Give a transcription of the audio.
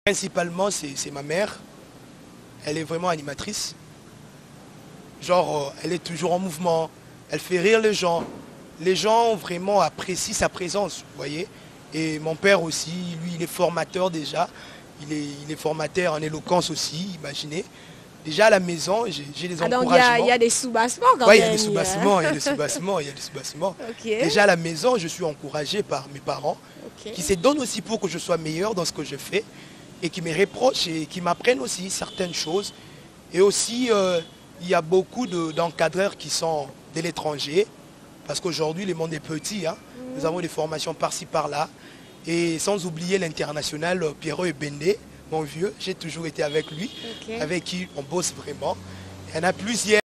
Principalement, c'est ma mère. Elle est vraiment animatrice. Genre, elle est toujours en mouvement. Elle fait rire les gens. Les gens vraiment apprécient sa présence, vous voyez. Et mon père aussi, lui, il est formateur déjà. Il est formateur en éloquence aussi, imaginez. Déjà à la maison, j'ai des encouragements. Donc il y a des sous-bassements quand même. Oui, il y a des sous-bassements, il y a des sous-bassements, il y a des sous-bassements. Okay. Déjà à la maison, je suis encouragé par mes parents, qui se donnent aussi pour que je sois meilleur dans ce que je fais, et qui me reprochent et qui m'apprennent aussi certaines choses. Et aussi, il y a beaucoup d'encadreurs qui sont de l'étranger, parce qu'aujourd'hui, le monde est petit. Hein. Nous avons des formations par-ci, par-là. Et sans oublier l'international Pierrot Ebende, mon vieux, j'ai toujours été avec lui, avec qui on bosse vraiment. Il y en a plusieurs.